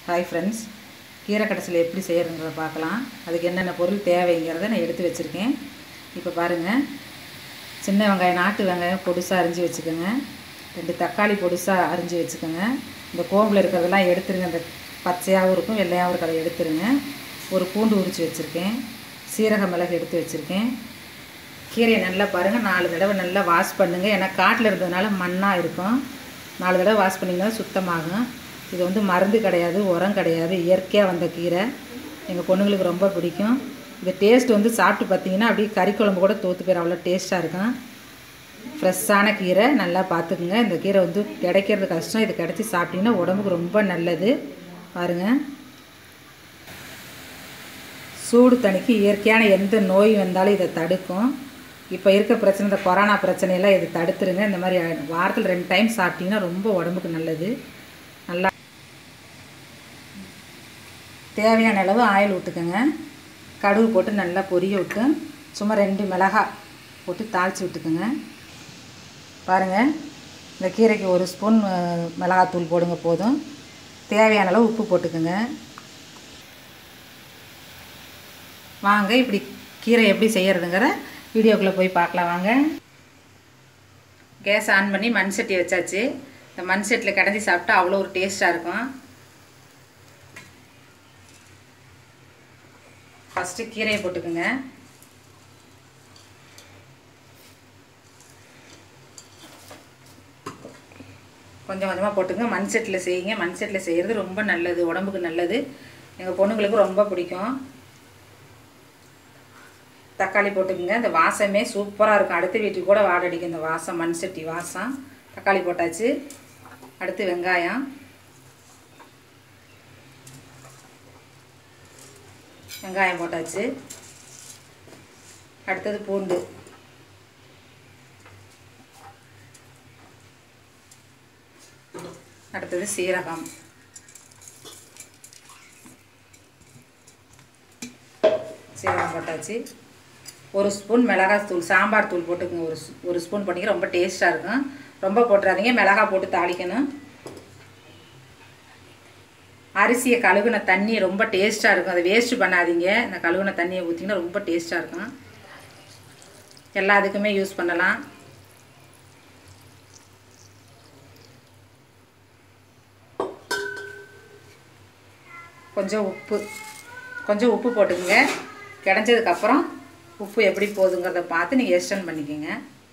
Hi friends, கீரை கடைசல் எப்படி செய்கிறதுங்கிறத பார்க்கலாம். அதுக்கு என்னென்ன பொருள் தேவைங்கிறத நான் எடுத்து வச்சுருக்கேன். இப்போ பாருங்கள், சின்ன வெங்காயம், நாட்டு வெங்காயம் பொடிசாக அரிஞ்சு வச்சுக்கோங்க. 2 தக்காளி பொடிசாக அரிஞ்சு வச்சுக்கோங்க. இந்த கோம்பில் இருக்கிறதெல்லாம் எடுத்துருங்க. இந்த பச்சையாகவும் இருக்கும், வெள்ளையாகவும் இருக்கிறத எடுத்துருங்க. ஒரு பூண்டு உரித்து வச்சுருக்கேன். சீரக மிளகு எடுத்து வச்சுருக்கேன். கீரையை நல்லா பாருங்கள், 4 தடவை நல்லா வாஷ் பண்ணுங்கள். ஏன்னா காட்டில் இருந்ததுனால மண்ணாக இருக்கும். 4 தடவை வாஷ் பண்ணிங்கன்னா சுத்தமாகும். இது வந்து மருந்து கிடையாது, உரம் கிடையாது, இயற்கையாக வந்த கீரை. எங்கள் பொண்ணுங்களுக்கு ரொம்ப பிடிக்கும். இந்த டேஸ்ட் வந்து சாப்பிட்டு பார்த்தீங்கன்னா அப்படியே கறி குழம்பு கூட தோற்று போயிடும், அவ்வளோ டேஸ்ட்டாக இருக்கும். ஃப்ரெஷ்ஷான கீரை, நல்லா பார்த்துக்குங்க. இந்த கீரை வந்து கிடைக்கிறது கஷ்டம். இது கிடச்சி சாப்பிட்டிங்கன்னா உடம்புக்கு ரொம்ப நல்லது. பாருங்கள், சூடு தணிக்கு, இயற்கையான எந்த நோய் வந்தாலும் இதை தடுக்கும். இப்போ இருக்க பிரச்சனை, இந்த கொரோனா பிரச்சனையெல்லாம் இது தடுத்துருங்க. இந்த மாதிரி வாரத்தில் 2 டைம் சாப்பிட்டிங்கன்னா ரொம்ப உடம்புக்கு நல்லது. நல்லா தேவையான அளவு ஆயில் விட்டுக்கோங்க. கடுகு போட்டு நல்லா பொரிய விட்டு சும்மா 2 மிளகாய் போட்டு தாளித்து விட்டுக்குங்க. பாருங்கள், இந்த கீரைக்கு 1 ஸ்பூன் மிளகாத்தூள் போடுங்க போதும். தேவையான அளவு உப்பு போட்டுக்குங்க. வாங்க, இப்படி கீரை எப்படி செய்கிறதுங்கிற வீடியோக்குள்ளே போய் பார்க்கலாம் வாங்க. கேஸ் ஆன் பண்ணி மண் சட்டி வச்சாச்சு. இந்த மண் சட்டியில் கடைஞ்சி சாப்பிட்டா அவ்வளோ ஒரு டேஸ்ட்டாக இருக்கும். ஃபஸ்ட்டு கீரையை போட்டுக்குங்க. கொஞ்சம் கொஞ்சமாக போட்டுங்க. மண் சட்டியில் செய்யுங்க. மண் சட்டியில் செய்கிறது ரொம்ப நல்லது, உடம்புக்கு நல்லது. எங்கள் பொண்ணுங்களுக்கு ரொம்ப பிடிக்கும். தக்காளி போட்டுக்குங்க. இந்த வாசமே சூப்பராக இருக்கும். அடுத்த வீட்டுக்கு கூட வாடடிக்கும் இந்த வாசம், மண் சட்டி வாசம். தக்காளி போட்டாச்சு. அடுத்து வெங்காயம், வெங்காயம் போட்டாச்சு. அடுத்தது பூண்டு, அடுத்தது சீரகம், சீரகம் போட்டாச்சு. 1 ஸ்பூன் மிளகாய் தூள், சாம்பார் தூள் போட்டுக்கோங்க. ஒரு ஸ்பூன் போட்டிங்க, ரொம்ப டேஸ்ட்டாக இருக்கும். ரொம்ப போட்டுறாதீங்க, மிளகாய் போட்டு தாளிக்கணும். அரிசியை கழுகுன தண்ணி ரொம்ப டேஸ்ட்டாக இருக்கும், அதை வேஸ்ட்டு பண்ணாதீங்க. இந்த கழுகுன தண்ணியை ஊற்றிங்கன்னா ரொம்ப டேஸ்ட்டாக இருக்கும். எல்லாத்துக்குமே யூஸ் பண்ணலாம். கொஞ்சம் உப்பு போட்டுக்குங்க. கிடைஞ்சதுக்கப்புறம் உப்பு எப்படி போகுதுங்கிறத பார்த்து நீங்கள் எக்ஸ்டெண்ட் பண்ணிக்கோங்க.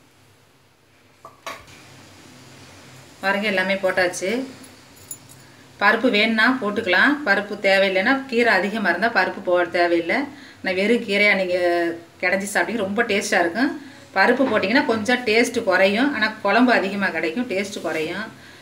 பாருங்கள், எல்லாமே போட்டாச்சு. பருப்பு வேணுன்னா போட்டுக்கலாம், பருப்பு தேவையில்லைன்னா, கீரை அதிகமாக இருந்தால் பருப்பு போட தேவையில்லை. நான் வெறும் கீரையாக நீங்கள் கிடச்சி சாப்பிட்டீங்க, ரொம்ப டேஸ்ட்டாக இருக்கும். பருப்பு போட்டிங்கன்னா கொஞ்சம் டேஸ்ட்டு குறையும், ஆனால் குழம்பு அதிகமாக கிடைக்கும், டேஸ்ட்டு குறையும்.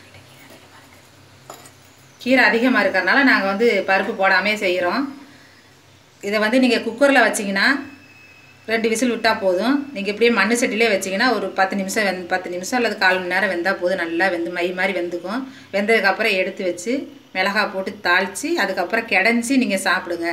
கீரை அதிகமாக இருக்கிறனால நாங்கள் வந்து பருப்பு போடாமே செய்கிறோம். இதை வந்து நீங்கள் குக்கரில் வச்சிங்கன்னா 2 விசில் விட்டால் போதும். நீங்கள் இப்படியே மண் சட்டிலே வச்சிங்கன்னா ஒரு 10 நிமிஷம் அல்லது 1/4 மணி நேரம் வெந்தால் போதும். நல்லா வெந்து மை மாதிரி வெந்துக்கும். வெந்ததுக்கப்புறம் எடுத்து வச்சு மிளகாய் போட்டு தாளித்து அதுக்கப்புறம் கிடஞ்சி நீங்கள் சாப்பிடுங்க.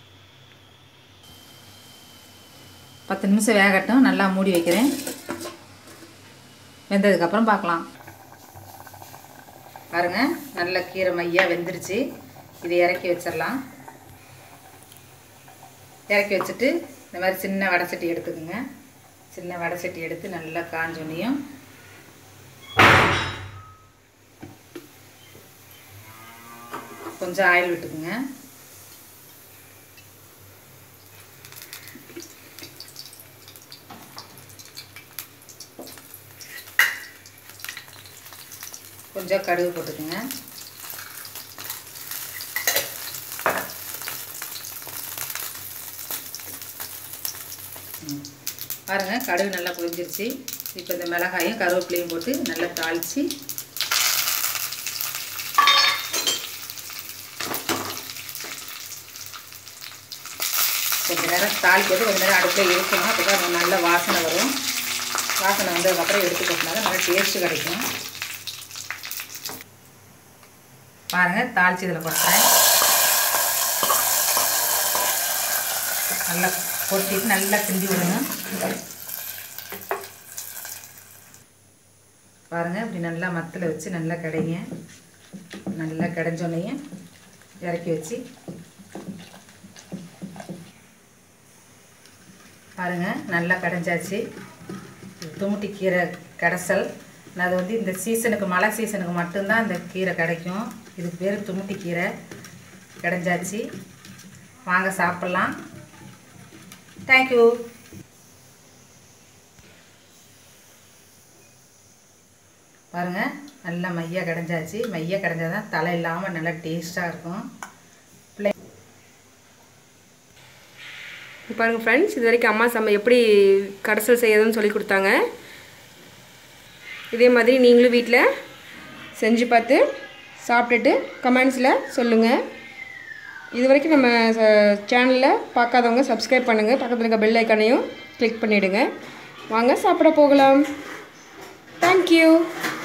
10 நிமிஷம் வேகட்டும். நல்லா மூடி வைக்கிறேன். வெந்ததுக்கப்புறம் பார்க்கலாம். பாருங்கள், நல்ல கீரை மையாக வெந்துருச்சு. இதை இறக்கி வச்சிடலாம். இறக்கி வச்சுட்டு இந்த மாதிரி சின்ன வடை சட்டி எடுத்துக்கோங்க. சின்ன வடை சட்டி எடுத்து நல்லா காஞ்சோன்னையும் கொஞ்சம் ஆயில் விட்டுக்குங்க. கொஞ்சம் கடுகு போட்டுக்குங்க. பாருங்கள், கடுகு நல்லா பொரிஞ்சிருச்சு. இப்போ இந்த மிளகாயும் கருவேப்பிலையும் போட்டு நல்லா தாளித்து கொஞ்சம் நேரம் தாளிக்கிறது, கொஞ்சம் நேரம் அடுப்பில் இருக்கணும். அப்போ தான் நல்ல வாசனை வரும். வாசனை வந்ததுக்கப்புறம் எடுத்து போட்டோம்னா நல்லா டேஸ்ட்டு கிடைக்கும். பாருங்கள், தாளித்து இதில் போட்டுறேன். நல்லா கொட்டிட்டு நல்லா கிண்டி விடுங்க. பாருங்கள், இப்படி நல்லா மத்தில் வச்சு நல்லா கடைங்க. நல்லா கடைஞ்சோன்னையும் இறக்கி வச்சு பாருங்கள், நல்லா கடைஞ்சாச்சு. துமுட்டி கீரை கடைசல். அது வந்து இந்த சீசனுக்கு, மழை சீசனுக்கு மட்டும்தான் இந்த கீரை கிடைக்கும். இதுக்கு பேர் துமுட்டி கீரை. கடைஞ்சாச்சு, வாங்க சாப்பிட்லாம். தேங்க்யூ. பாருங்கள், நல்லா மையாக கடைஞ்சாச்சு. மையாக கடைஞ்சால் தான் தலை இல்லாமல் நல்லா டேஸ்ட்டாக இருக்கும். பாருங்கள் ஃப்ரெண்ட்ஸ், இது வரைக்கும் அம்மா எப்படி கடைசல் செய்யறதுன்னு சொல்லி கொடுத்தாங்க. இதே மாதிரி நீங்களும் வீட்டில் செஞ்சு பார்த்து சாப்பிட்டுட்டு கமெண்ட்ஸில் சொல்லுங்கள். இது வரைக்கும் நம்ம சேனலில் பார்க்காதவங்க சப்ஸ்கிரைப் பண்ணுங்கள். பக்கத்தில் இருக்க பெல் ஐக்கானையும் கிளிக் பண்ணிவிடுங்க. வாங்க சாப்பிட போகலாம். தேங்க்யூ.